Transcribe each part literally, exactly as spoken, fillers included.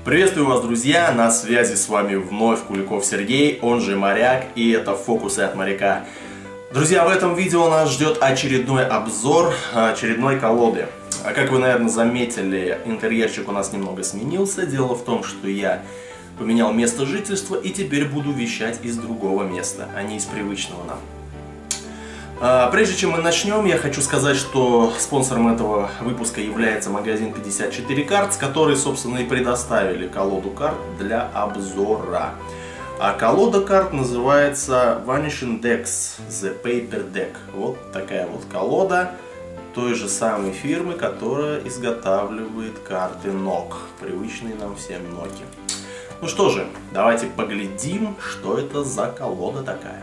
Приветствую вас, друзья! На связи с вами вновь Куликов Сергей, он же Моряк, и это фокусы от моряка. Друзья, в этом видео нас ждет очередной обзор очередной колоды. А как вы, наверное, заметили, интерьерчик у нас немного сменился. Дело в том, что я поменял место жительства и теперь буду вещать из другого места, а не из привычного нам. Прежде чем мы начнем, я хочу сказать, что спонсором этого выпуска является магазин пятьдесят четыре карт, который, собственно, и предоставили колоду карт для обзора. А колода карт называется Vanishing Decks The Paper Deck. Вот такая вот колода той же самой фирмы, которая изготавливает карты нок, привычные нам всем ноки. Ну что же, давайте поглядим, что это за колода такая.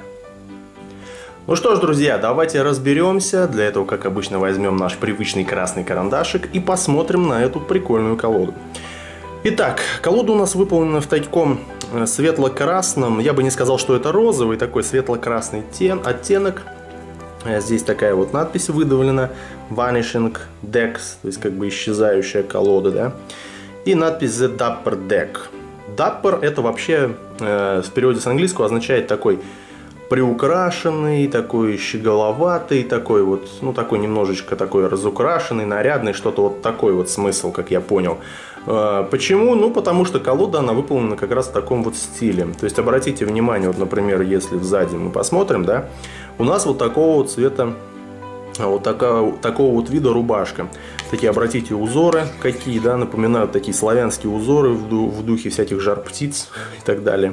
Ну что ж, друзья, давайте разберемся. Для этого, как обычно, возьмем наш привычный красный карандашик и посмотрим на эту прикольную колоду. Итак, колода у нас выполнена в таком светло-красном, я бы не сказал, что это розовый, такой светло-красный оттенок. Здесь такая вот надпись выдавлена, Vanishing Decks, то есть как бы исчезающая колода, да. И надпись The Dapper Deck. Dapper это вообще э, в переводе с английского означает такой приукрашенный, такой щеголоватый, такой вот, ну такой немножечко такой разукрашенный, нарядный, что-то вот такой вот смысл, как я понял. Почему? Ну потому что колода, она выполнена как раз в таком вот стиле. То есть обратите внимание, вот, например, если сзади мы посмотрим, да, у нас вот такого вот цвета, вот такого, такого вот вида рубашка. Такие, обратите, узоры какие, да, напоминают такие славянские узоры в, ду в духе всяких жар-птиц и так далее.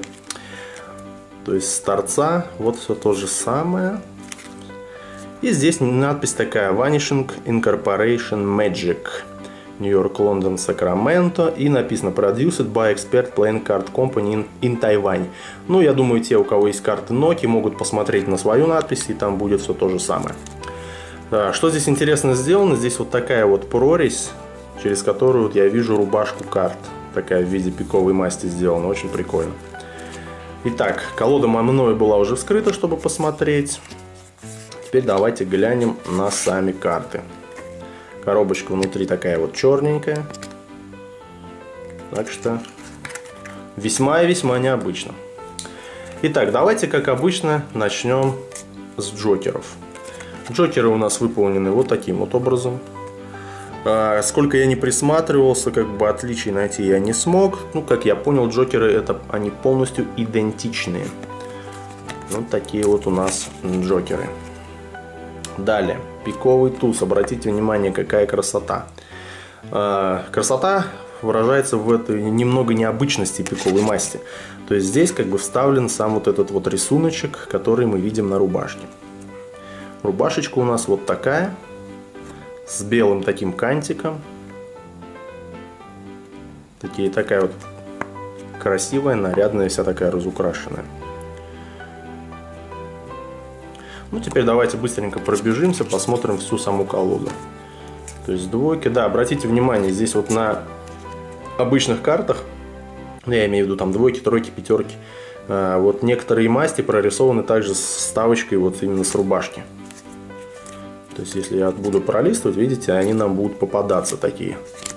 То есть с торца вот все то же самое. И здесь надпись такая: Vanishing Incorporation Magic, New York, London, Sacramento. И написано Produced by Expert Playing Card Company in, in Taiwan. Ну, я думаю, те, у кого есть карты Ноки, могут посмотреть на свою надпись, и там будет все то же самое. Да, что здесь интересно сделано? Здесь вот такая вот прорезь, через которую вот я вижу рубашку карт. Такая в виде пиковой масти сделана. Очень прикольно. Итак, колода мною была уже вскрыта, чтобы посмотреть. Теперь давайте глянем на сами карты. Коробочка внутри такая вот черненькая. Так что весьма и весьма необычно. Итак, давайте, как обычно, начнем с джокеров. Джокеры у нас выполнены вот таким вот образом. Сколько я не присматривался, как бы отличий найти я не смог. Ну, как я понял, джокеры это они полностью идентичные. Вот такие вот у нас джокеры. Далее, пиковый туз. Обратите внимание, какая красота. Красота выражается в этой немного необычности пиковой масти. То есть здесь как бы вставлен сам вот этот вот рисуночек, который мы видим на рубашке. Рубашечка у нас вот такая, с белым таким кантиком. Такие, такая вот красивая, нарядная, вся такая разукрашенная. Ну, теперь давайте быстренько пробежимся, посмотрим всю саму колоду. То есть двойки, да, обратите внимание, здесь вот на обычных картах, я имею в виду там двойки, тройки, пятерки, вот некоторые масти прорисованы также с вставочкой вот именно с рубашки. То есть, если я буду пролистывать, видите, они нам будут попадаться такие.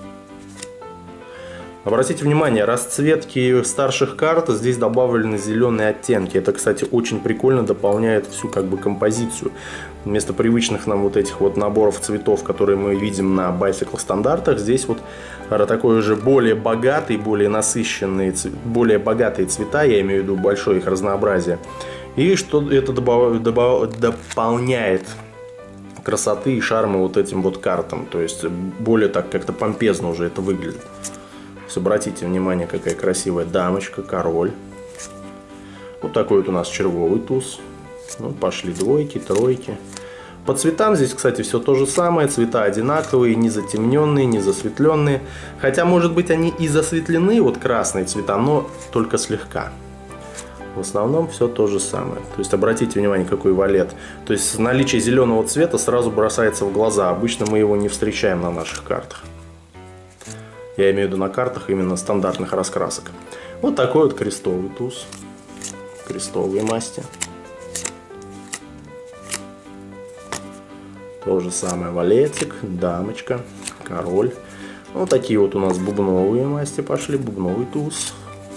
Обратите внимание, расцветки старших карт здесь добавлены зеленые оттенки. Это, кстати, очень прикольно дополняет всю как бы композицию. Вместо привычных нам вот этих вот наборов цветов, которые мы видим на Bicycle стандартах, здесь вот такой уже более богатый, более насыщенный, более богатые цвета, я имею в виду большое их разнообразие. И что это добав... Добав... дополняет красоты и шарма вот этим вот картам. То есть более так как-то помпезно уже это выглядит. То есть обратите внимание, какая красивая дамочка, король. Вот такой вот у нас червовый туз. Ну, пошли двойки, тройки. По цветам здесь, кстати, все то же самое. Цвета одинаковые, не затемненные, не засветленные. Хотя, может быть, они и засветлены, вот красные цвета, но только слегка. В основном все то же самое. То есть обратите внимание, какой валет. То есть наличие зеленого цвета сразу бросается в глаза. Обычно мы его не встречаем на наших картах. Я имею в виду на картах именно стандартных раскрасок. Вот такой вот крестовый туз. Крестовые масти. То же самое валетик, дамочка, король. Вот такие вот у нас бубновые масти пошли, бубновый туз.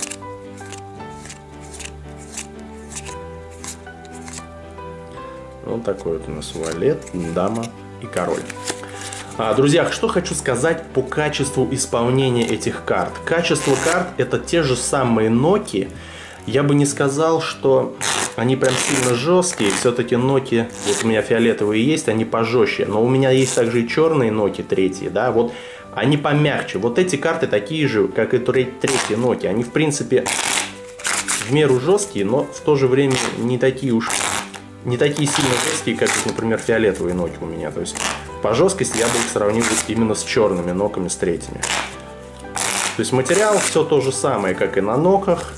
Вот такой вот у нас валет, дама и король. А, друзья, что хочу сказать по качеству исполнения этих карт. Качество карт это те же самые ноки. Я бы не сказал, что они прям сильно жесткие. Все-таки ноки, вот у меня фиолетовые есть, они пожестче. Но у меня есть также и черные ноки третьи, да, вот они помягче. Вот эти карты такие же, как и третьи ноки. Они, в принципе, в меру жесткие, но в то же время не такие уж, не такие сильно жесткие, как, например, фиолетовые ноки у меня. То есть по жесткости я бы их сравнил именно с черными ноками, с третьими. То есть материал все то же самое, как и на ноках.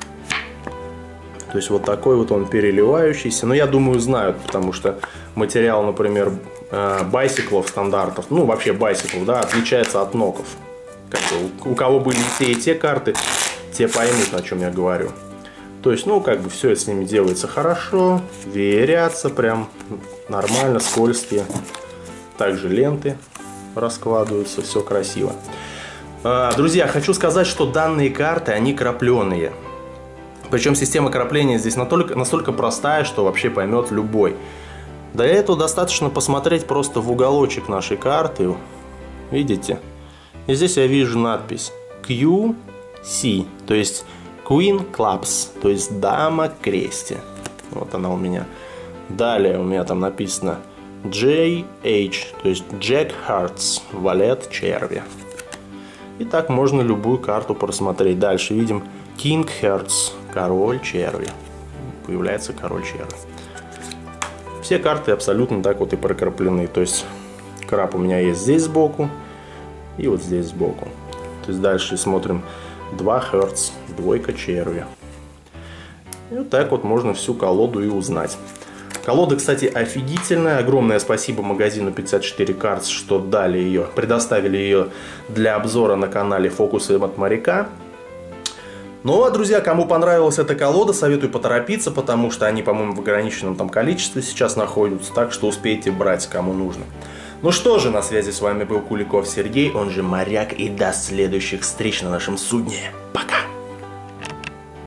То есть вот такой вот он переливающийся. Но я думаю, знают, потому что материал, например, байсиклов стандартов, ну вообще байсиклов, да, отличается от ноков. Как бы, у кого были и те, и те карты, те поймут, о чем я говорю. То есть, ну, как бы все с ними делается хорошо, веерятся прям нормально, скользкие. Также ленты раскладываются, все красиво. Друзья, хочу сказать, что данные карты, они крапленые. Причем система крапления здесь настолько, настолько простая, что вообще поймет любой. Для этого достаточно посмотреть просто в уголочек нашей карты. Видите? И здесь я вижу надпись кью си, то есть Queen Clubs, то есть дама крести. Вот она у меня. Далее у меня там написано джей эйч, то есть Jack Hearts, валет черви. И так можно любую карту просмотреть. Дальше видим King Hearts, король черви. Появляется король черви. Все карты абсолютно так вот и прокраплены. То есть краб у меня есть здесь сбоку и вот здесь сбоку. То есть дальше смотрим два Hearts, двойка черви. И вот так вот можно всю колоду и узнать. Колода, кстати, офигительная. Огромное спасибо магазину пятьдесят четыре Cards, что дали ее, предоставили ее для обзора на канале Фокусы от моряка. Ну а, друзья, кому понравилась эта колода, советую поторопиться, потому что они, по-моему, в ограниченном там количестве сейчас находятся, так что успейте брать, кому нужно. Ну что же, на связи с вами был Куликов Сергей, он же Моряк, и до следующих встреч на нашем судне. Пока!